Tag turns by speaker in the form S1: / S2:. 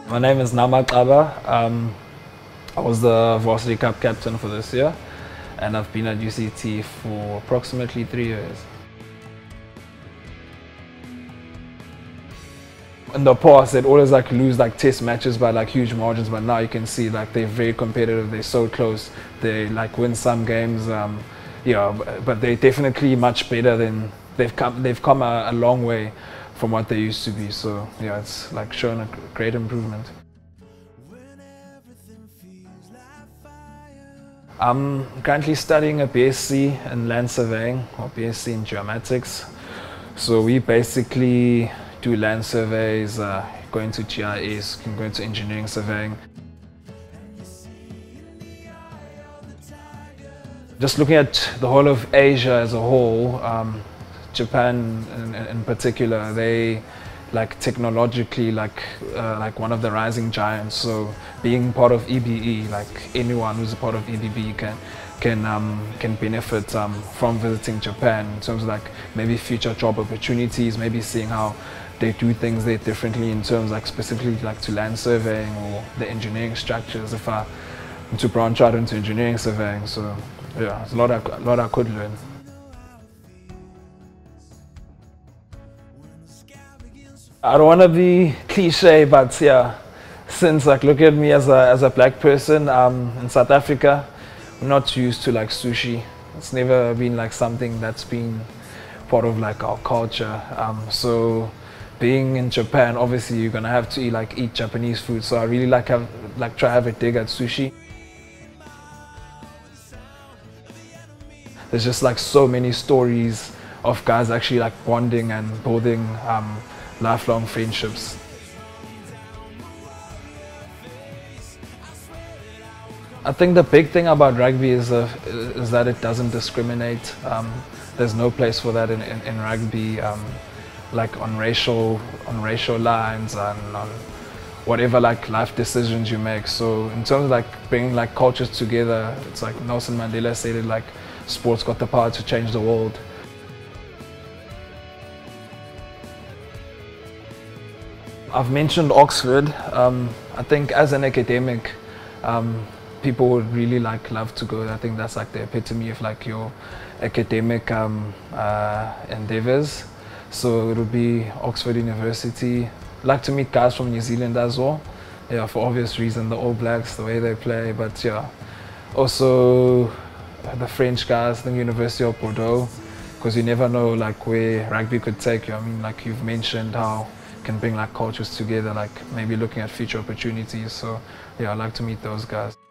S1: My name is Nama Kaba. I was the Varsity Cup captain for this year, and I've been at UCT for approximately 3 years. In the past, they'd always lose test matches by huge margins, but now you can see they're very competitive. They're so close. They win some games. Yeah, but they're definitely much better than they've come a long way from what they used to be. So yeah, it's shown a great improvement. I'm currently studying a BSc in land surveying or BSc in geomatics. So we basically do land surveys, go into GIS, can go into engineering surveying. Just looking at the whole of Asia as a whole, Japan in particular, they technologically one of the rising giants. So being part of EBE, anyone who's a part of EBE can benefit from visiting Japan in terms of maybe future job opportunities, maybe seeing how they do things there differently in terms specifically to land surveying or the engineering structures. If I want to branch out into engineering surveying, so yeah, there's a lot I could learn. I don't want to be cliche, but yeah, since look at me as a black person in South Africa, I'm not used to sushi. It's never been something that's been part of our culture. So being in Japan, obviously you're gonna have to eat Japanese food. So I really try to have a dig at sushi. There's just so many stories of guys actually bonding and building lifelong friendships. I think the big thing about rugby is that it doesn't discriminate. There's no place for that in rugby, on racial lines and on whatever life decisions you make. So in terms of bringing cultures together, it's Nelson Mandela said it, sport's got the power to change the world. I've mentioned Oxford. I think as an academic, people would really love to go. I think that's the epitome of your academic endeavors. So it would be Oxford University. I'd like to meet guys from New Zealand as well. Yeah, for obvious reason, the All Blacks, the way they play. But yeah, also the French guys, the University of Bordeaux, because you never know where rugby could take you. I mean, you've mentioned how it can bring cultures together, maybe looking at future opportunities. So yeah, I'd like to meet those guys.